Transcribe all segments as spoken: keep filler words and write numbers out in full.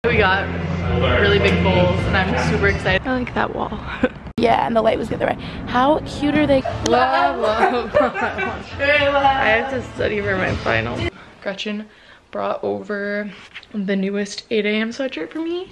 We got really big bowls and I'm super excited. I like that wall. Yeah, and the light was the other way. How cute are they? Love, love. I have to study for my final. Gretchen brought over the newest eight A M sweatshirt for me.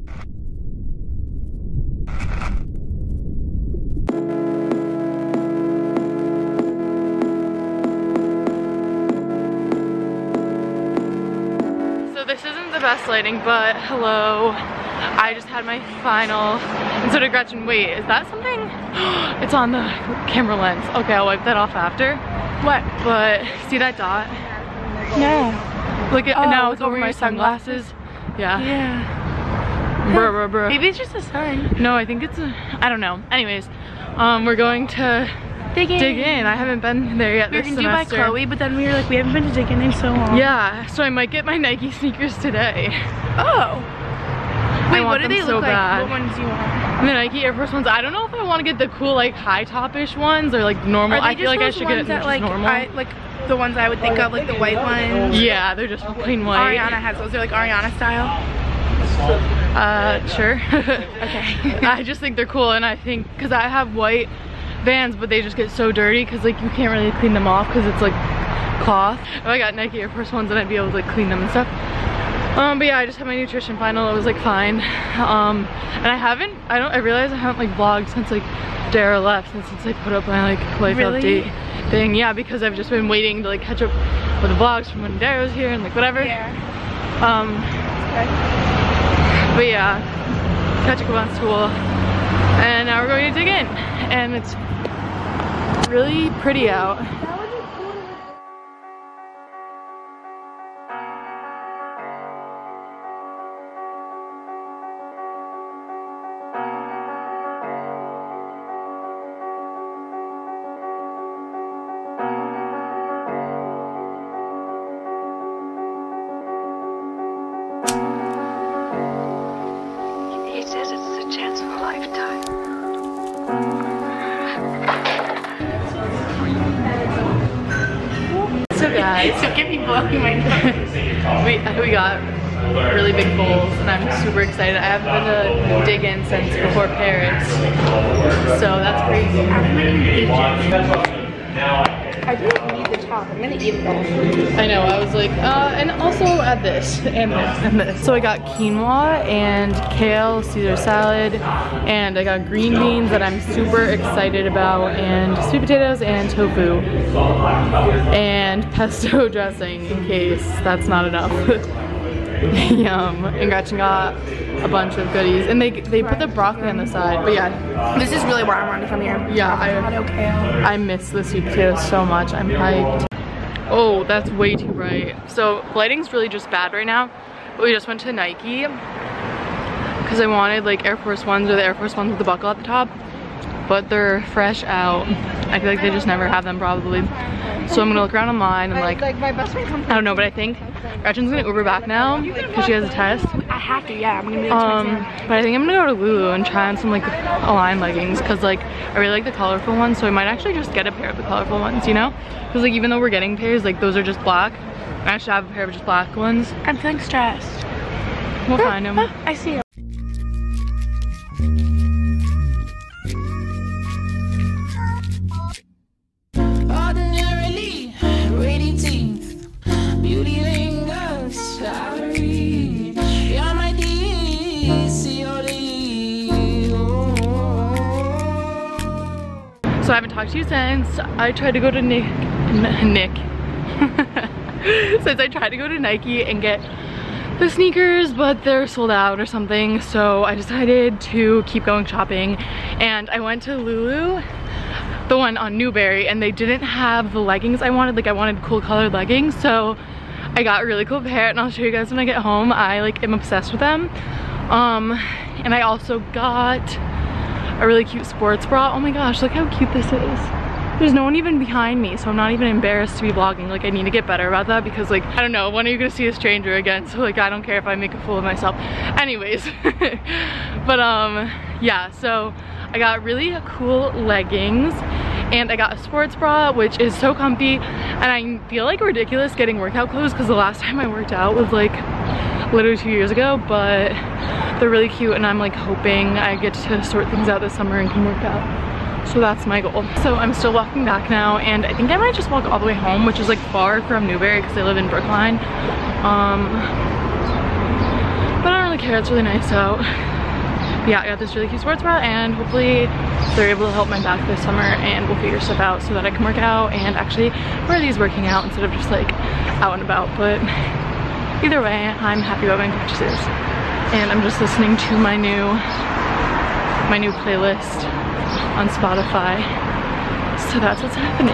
So this isn't the best lighting, but hello. I just had my final, and so did Gretchen. Wait, is that something? It's on the camera lens. Okay, I'll wipe that off after. What? But see that dot? No. Look at, oh, no, it's over your my sunglasses. sunglasses. Yeah. Yeah. Bruh, bruh, bruh. Maybe it's just a sign. No, I think it's a, I don't know. Anyways, um, we're going to dig in. dig in. I haven't been there yet we this were semester. due by Chloe, but then we were like, we haven't been to dig in in so long. Yeah, so I might get my Nike sneakers today. Oh. Wait, what do they so look like? bad. What ones do you want? The Nike Air Force ones. I don't know if I want to get the cool like high top-ish ones or like normal. I feel like I should get that, just like, normal. I, like the ones I would think of, like the white ones. Yeah, they're just plain white. Ariana has those. They're like Ariana style. Uh, sure. Okay. I just think they're cool, and I think because I have white Vans, but they just get so dirty because like you can't really clean them off because it's like cloth. If I got Nike Air Force ones, then I'd be able to like clean them and stuff. Um, but yeah, I just had my nutrition final. It was like fine. Um, and I haven't, I don't, I realized I haven't like vlogged since like Dara left and since I put up my like life really? update thing. Yeah, because I've just been waiting to like catch up with the vlogs from when Dara was here and like whatever. Yeah. Um, okay. But yeah, catch up on school. And now we're going to dig in. And it's really pretty out. He says it's the chance of a lifetime. So guys, Don't get me blowing my nose. we, we got really big bowls and I'm super excited. I haven't been to dig in since before Paris, so that's crazy. I didn't need the top. I'm gonna eat it all. I know, I was like, uh, and also add this, and this, and this. So I got quinoa and kale, Caesar salad, and I got green beans that I'm super excited about, and sweet potatoes and tofu, and pesto dressing in case that's not enough. Yum. And Gretchen got a bunch of goodies, and they they put the broccoli on the side. But yeah, This is really where I wanted to come here. yeah, I Avocado, kale. I miss the sweet potatoes so much. I'm hyped. Oh, that's way too bright. So lighting's really just bad right now. But we just went to Nike because I wanted like Air Force Ones or the Air Force Ones with the buckle at the top, but they're fresh out. I feel like they just never have them probably. So I'm gonna look around online and like, Like my best friend comes. I don't know, but I think Gretchen's gonna Uber back now because she has a test. I have to. Yeah, I'm gonna be. Um, but I think I'm gonna go to Lulu and try on some like Align leggings because like I really like the colorful ones, so I might actually just get a pair of the colorful ones, you know? Because like even though we're getting pairs, like those are just black. I should have a pair of just black ones. I'm feeling stressed. We'll find them. I see you. Ordinarily, radiating, beauty lingers out of reach. You're my D C O D. So I haven't talked to you since I tried to go to Nick, N Nick. Since I tried to go to Nike and get the sneakers, but they're sold out or something. So I decided to keep going shopping, and I went to Lulu, the one on Newberry, and they didn't have the leggings I wanted. Like I wanted cool colored leggings, so I got a really cool pair, and I'll show you guys when I get home. I like am obsessed with them. Um, and I also got a really cute sports bra. Oh my gosh, look how cute this is. There's no one even behind me, so I'm not even embarrassed to be vlogging. Like I need to get better about that because like, I don't know, when are you gonna see a stranger again? So like, I don't care if I make a fool of myself. Anyways, but um, yeah, so I got really cool leggings and I got a sports bra, which is so comfy, and I feel like ridiculous getting workout clothes because the last time I worked out was like literally two years ago, but they're really cute and I'm like hoping I get to sort things out this summer and can work out. So that's my goal. So I'm still walking back now and I think I might just walk all the way home, which is like far from Newbury because I live in Brookline. Um, but I don't really care, it's really nice out. Yeah, I got this really cute sports bra and hopefully they're able to help my back this summer and we'll figure stuff out so that I can work out and actually wear these working out instead of just like out and about. But either way, I'm happy about my purchases. And I'm just listening to my new, my new playlist on Spotify. So that's what's happening.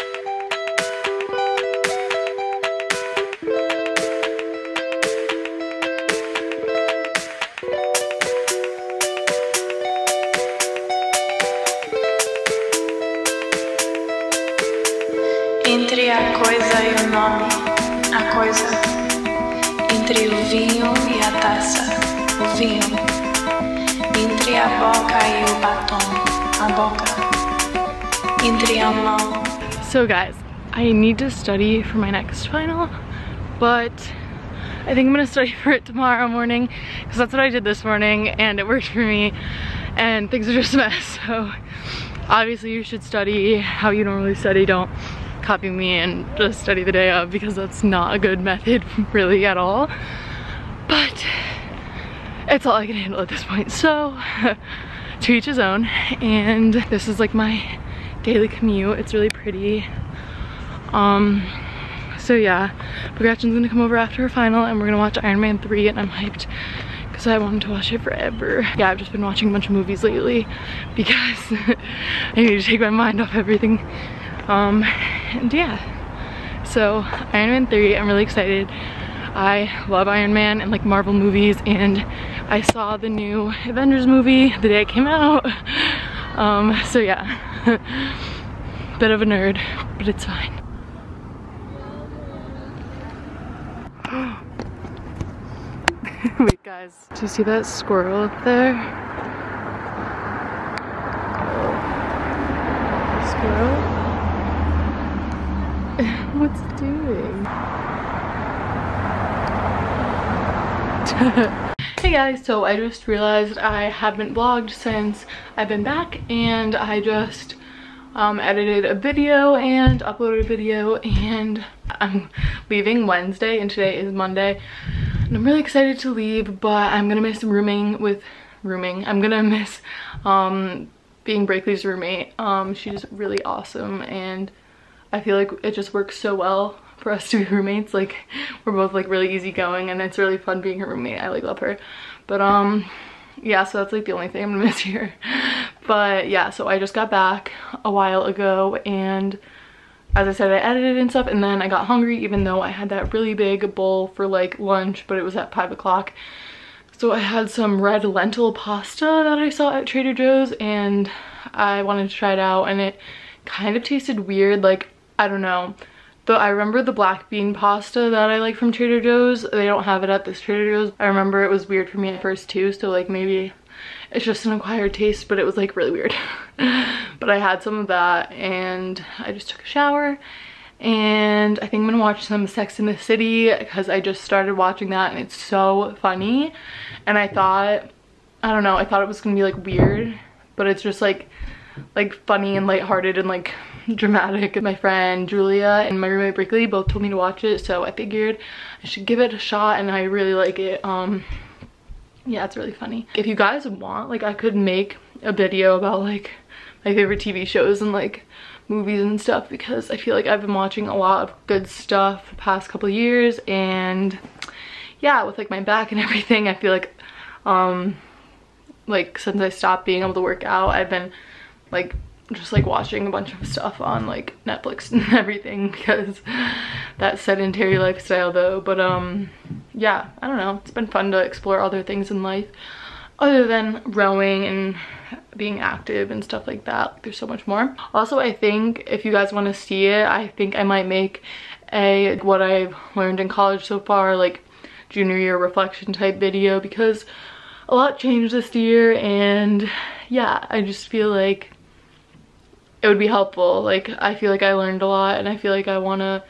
Entre a coisa e o nome, a coisa. Entre o vinho e a taça, o vinho. Entre a boca e o batom, a boca. Entre a mão. So guys, I need to study for my next final, but I think I'm gonna study for it tomorrow morning because that's what I did this morning and it worked for me and things are just a mess. So obviously you should study how you normally study. Don't copy me and just study the day of because that's not a good method really at all, but it's all I can handle at this point. So to each his own, and this is like my daily commute. It's really pretty. Um so yeah, but Gretchen's gonna come over after her final and we're gonna watch Iron Man three and I'm hyped because I wanted to watch it forever. Yeah, I've just been watching a bunch of movies lately because I need to take my mind off everything. Um, and yeah, so Iron Man three, I'm really excited. I love Iron Man and like Marvel movies, and I saw the new Avengers movie the day it came out. Um, so yeah, bit of a nerd, but it's fine. Wait guys, do you see that squirrel up there? Squirrel? What's it doing? Hey guys, so I just realized I haven't vlogged since I've been back, and I just um, edited a video and uploaded a video, and I'm leaving Wednesday and today is Monday and I'm really excited to leave, but I'm gonna miss rooming with rooming. I'm gonna miss um, being Breakley's roommate. Um, she's really awesome and I feel like it just works so well for us to be roommates. Like we're both like really easygoing and it's really fun being her roommate. I like love her. But um yeah, so that's like the only thing I'm gonna miss here. But yeah, so I just got back a while ago and as I said, I edited and stuff, and then I got hungry even though I had that really big bowl for like lunch, but it was at five o'clock. So I had some red lentil pasta that I saw at Trader Joe's and I wanted to try it out, and it kind of tasted weird. Like, I don't know. But I remember the black bean pasta that I like from Trader Joe's. They don't have it at this Trader Joe's. I remember it was weird for me at first too, so like maybe it's just an acquired taste, but it was like really weird. But I had some of that and I just took a shower, and I think I'm gonna watch some Sex and the City because I just started watching that and it's so funny. And I thought, I don't know, I thought it was gonna be like weird, but it's just like like funny and lighthearted and like dramatic. My friend Julia and my roommate Breakley both told me to watch it, so I figured I should give it a shot, and I really like it. Um yeah, it's really funny. If you guys want, like I could make a video about like my favorite T V shows and like movies and stuff, because I feel like I've been watching a lot of good stuff the past couple of years, and yeah, with like my back and everything, I feel like um like since I stopped being able to work out, I've been like just like watching a bunch of stuff on like Netflix and everything, because that sedentary lifestyle though. But um yeah, I don't know, it's been fun to explore other things in life other than rowing and being active and stuff like that. Like, there's so much more. Also, I think if you guys want to see it, I think I might make a what I've learned in college so far, like junior year reflection type video, because a lot changed this year, and yeah, I just feel like it would be helpful. Like I feel like I learned a lot, and I feel like I want to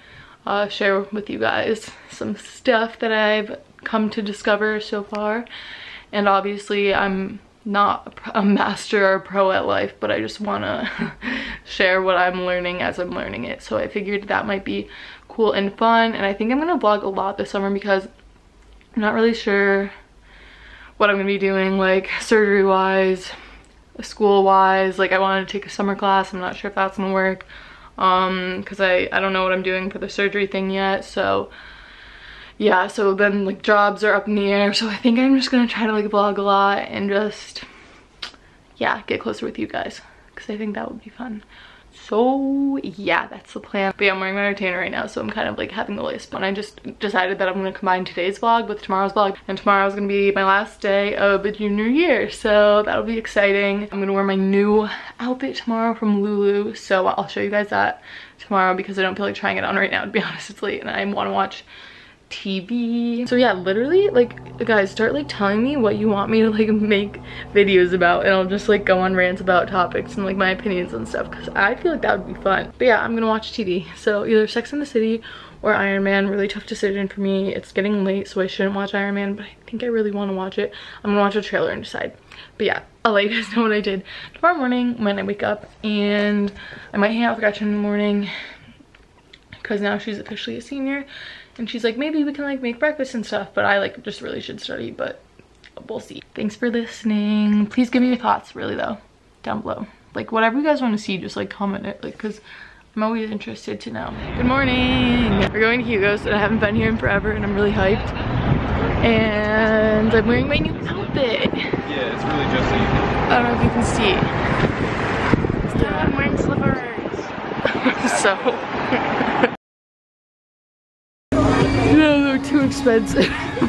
uh, share with you guys some stuff that I've come to discover so far. And obviously I'm not a master or pro at life, but I just want to share what I'm learning as I'm learning it. So I figured that might be cool and fun. And I think I'm going to vlog a lot this summer because I'm not really sure what I'm going to be doing, like surgery wise, school wise. Like I wanted to take a summer class. I'm not sure if that's going to work um because I I don't know what I'm doing for the surgery thing yet. So yeah, so then like jobs are up in the air, so I think I'm just gonna try to like vlog a lot and just, yeah, get closer with you guys because I think that would be fun. So yeah, that's the plan. But yeah, I'm wearing my retainer right now, so I'm kind of like having the list. But I just decided that I'm gonna combine today's vlog with tomorrow's vlog, and tomorrow's gonna be my last day of the junior year, so that'll be exciting. I'm gonna wear my new outfit tomorrow from Lulu, so I'll show you guys that tomorrow because I don't feel like trying it on right now, to be honest. It's late and I want to watch T V. So yeah, literally, like, guys, start like telling me what you want me to like make videos about, and I'll just like go on rants about topics and like my opinions and stuff, because I feel like that would be fun. But yeah, I'm gonna watch T V, so either Sex and the City or Iron Man. Really tough decision for me. It's getting late, so I shouldn't watch Iron Man, but I think I really want to watch it. I'm gonna watch a trailer and decide. But yeah, I'll let you guys know what I did tomorrow morning when I wake up, and I might hang out with Gretchen in the morning because now she's officially a senior. And she's like, maybe we can like make breakfast and stuff, but I like just really should study, but we'll see. Thanks for listening. Please give me your thoughts, really though, down below. Like whatever you guys want to see, just like comment it, like, cause I'm always interested to know. Good morning. We're going to Hugo's and I haven't been here in forever and I'm really hyped. And I'm wearing my new outfit. Yeah, it's really just so you can. I don't know if you can see. Yeah, I'm wearing slippers. So. No, they're too expensive.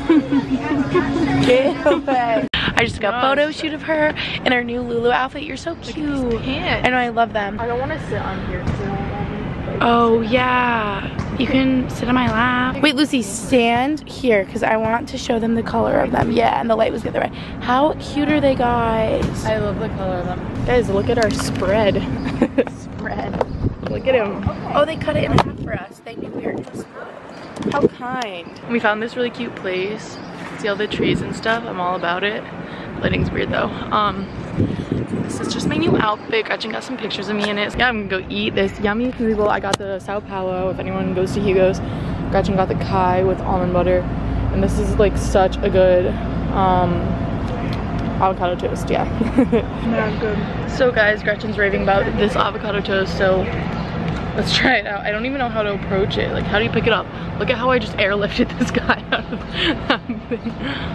Get away. I just got a photo shoot of her in her new Lulu outfit. You're so cute. I know, I love them. I don't want to sit on here because I don't want to. Oh yeah, you can sit on my lap. Wait, Lucy, stand here because I want to show them the color of them. Yeah, and the light was the other way. How cute are they, guys? I love the color of them. Guys, look at our spread. Spread. Look at him. Oh, they cut it in half for us. They knew we were just. How kind. We found this really cute place. See all the trees and stuff? I'm all about it. Lighting's weird though. Um, this is just my new outfit. Gretchen got some pictures of me in it. Yeah, I'm gonna go eat this yummy noodle. I got the Sao Paulo, if anyone goes to Hugo's. Gretchen got the Kai with almond butter. And this is like such a good um, avocado toast, yeah. Not good. So guys, Gretchen's raving about this avocado toast, so let's try it out. I don't even know how to approach it. Like, how do you pick it up? Look at how I just airlifted this guy out of that thing.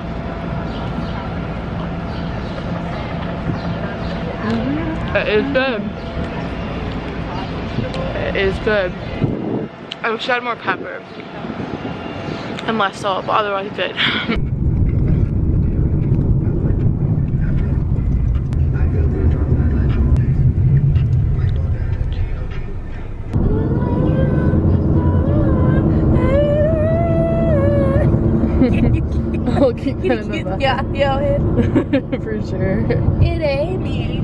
It is good. It is good. I wish I had more pepper and less salt, but otherwise good. I'll keep kind of the Yeah, yeah, for sure. it ain't me.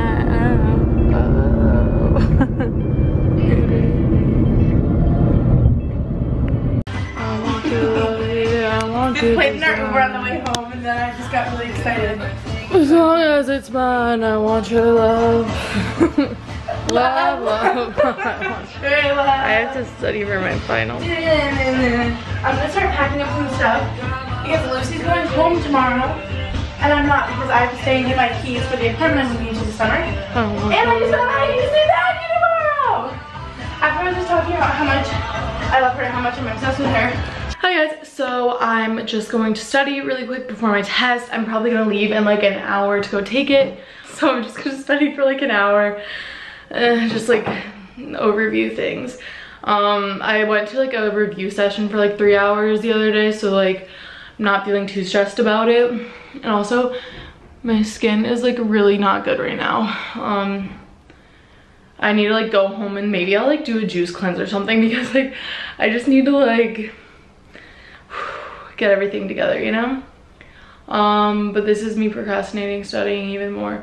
Just played that Uber on the way home, and then I just got really excited. As long as it's mine, I want your love. Love, love. I have to study for my final. I'm gonna start packing up some stuff because Lucy's going home tomorrow, and I'm not because I have to stay and get my keys for the apartment I'm moving to the summer. Oh, and I just don't know how to stay back tomorrow. After I was just talking about how much I love her and how much I'm obsessed with her. Hi guys, so I'm just going to study really quick before my test. I'm probably gonna leave in like an hour to go take it. So I'm just gonna study for like an hour. Uh, just like overview things. Um, I went to like a review session for like three hours the other day, so like I'm not feeling too stressed about it. And also my skin is like really not good right now. Um, I need to like go home and maybe I'll like do a juice cleanse or something because like I just need to like get everything together, you know? Um, but this is me procrastinating, studying even more.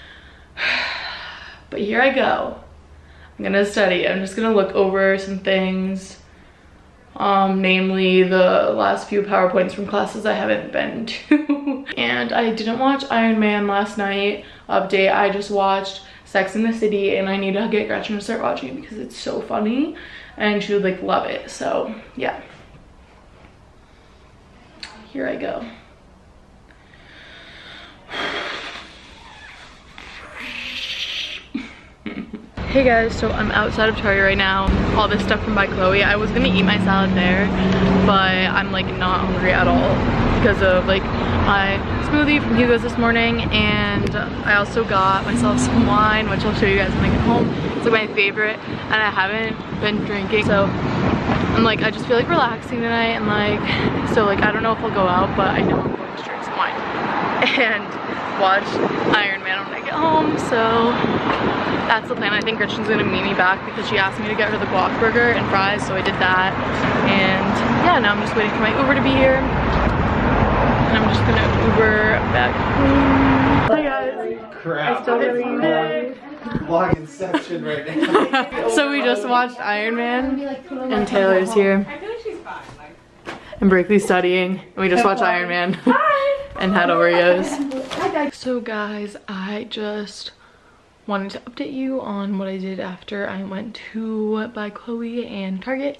But here I go. I'm gonna study. I'm just gonna look over some things. Um, namely the last few PowerPoints from classes I haven't been to. And I didn't watch Iron Man last night update. I just watched Sex and the City, and I need to get Gretchen to start watching because it's so funny and she would like love it. So yeah, here I go. Hey guys, so I'm outside of Target right now. All this stuff from By Chloe. I was gonna eat my salad there, but I'm like not hungry at all because of like my smoothie from Hugo's this morning, and I also got myself some wine, which I'll show you guys when I get home. It's like my favorite, and I haven't been drinking, so I'm like, I just feel like relaxing tonight, and like, so like I don't know if I'll go out, but I know I'm going to drink some wine and watch Iron Man when I get home. So that's the plan. I think Gretchen's gonna meet me back because she asked me to get her the guac burger and fries, so I did that. And yeah, now I'm just waiting for my Uber to be here. And I'm just gonna Uber back home. Hi guys. Crap. I still really Vlog inception right now. So we just watched Iron Man, and Taylor's here. And Brickley's studying, and we just watched Iron Man and had Oreos. So guys, I just wanted to update you on what I did after I went to By Chloe and Target,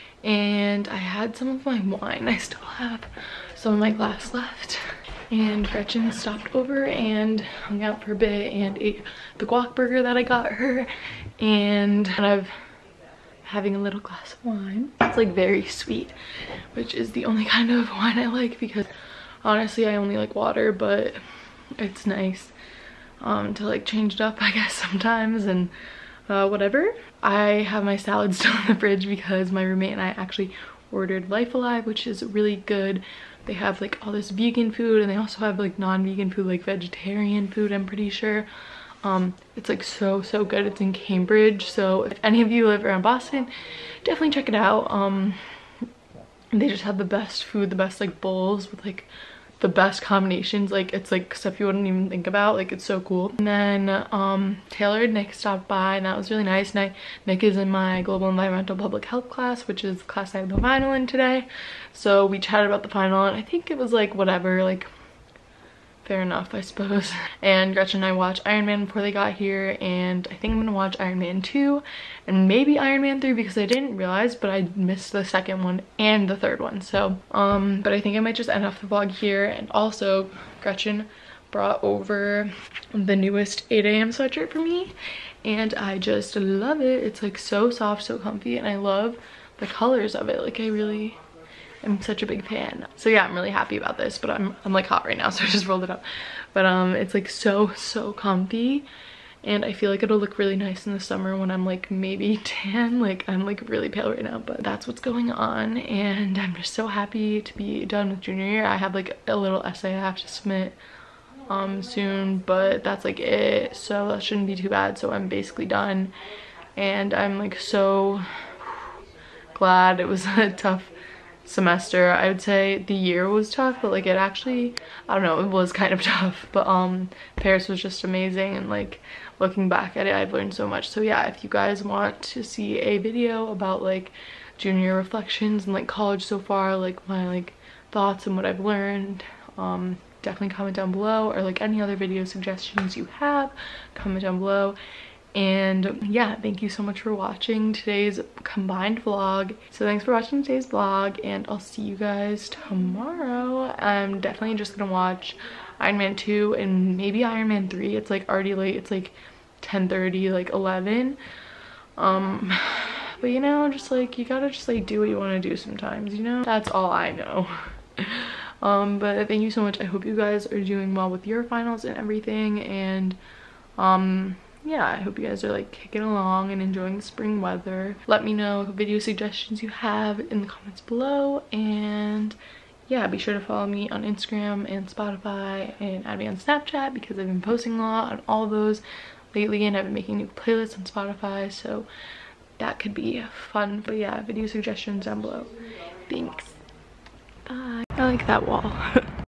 and I had some of my wine. I still have some of my glass left, and Gretchen stopped over and hung out for a bit and ate the guac burger that I got her, and I've having a little glass of wine. It's like very sweet, which is the only kind of wine I like because honestly I only like water, but it's nice um to like change it up, I guess, sometimes, and uh whatever. I have my salad still in the fridge because my roommate and I actually ordered Life Alive, which is really good. They have like all this vegan food, and they also have like non-vegan food, like vegetarian food, I'm pretty sure. Um, it's like so, so good. It's in Cambridge, so if any of you live around Boston, definitely check it out. Um, they just have the best food, the best like bowls with like the best combinations. Like it's like stuff you wouldn't even think about. Like it's so cool. And then um, Taylor and Nick stopped by, and that was really nice. And I, Nick is in my Global Environmental Public Health class, which is the class I have the final in today. So we chatted about the final, and I think it was like whatever, like fair enough, I suppose. And Gretchen and I watched Iron Man before they got here, and I think I'm gonna watch Iron Man two and maybe Iron Man three because I didn't realize, but I missed the second one and the third one. So um but I think I might just end off the vlog here. And also Gretchen brought over the newest eight A M sweatshirt for me, and I just love it. It's like so soft, so comfy, and I love the colors of it. Like I really I'm such a big fan. So yeah, I'm really happy about this, but I'm, I'm like hot right now, so I just rolled it up. But um, it's like so, so comfy, and I feel like it'll look really nice in the summer when I'm like maybe tan. Like I'm like really pale right now, but that's what's going on, and I'm just so happy to be done with junior year. I have like a little essay I have to submit um, soon, but that's like it, so that shouldn't be too bad. So I'm basically done, and I'm like so glad. It was a tough semester. I would say the year was tough, but like it actually, I don't know, it was kind of tough, but um Paris was just amazing, and like looking back at it, I've learned so much. So yeah, if you guys want to see a video about like junior reflections and like college so far, like my like thoughts and what I've learned, um definitely comment down below, or like any other video suggestions you have, comment down below. And yeah, thank you so much for watching today's combined vlog. So thanks for watching today's vlog, and I'll see you guys tomorrow. I'm definitely just gonna watch Iron Man two and maybe Iron Man three. It's like already late. It's like ten thirty, like eleven. Um, but you know, just like you gotta just like do what you want to do sometimes, you know? That's all I know. Um, but thank you so much. I hope you guys are doing well with your finals and everything, and um yeah, I hope you guys are like kicking along and enjoying the spring weather. Let me know what video suggestions you have in the comments below, and yeah, be sure to follow me on Instagram and Spotify, and add me on Snapchat because I've been posting a lot on all those lately, and I've been making new playlists on Spotify, so that could be fun. But yeah, video suggestions down below. Thanks. Bye. I like that wall.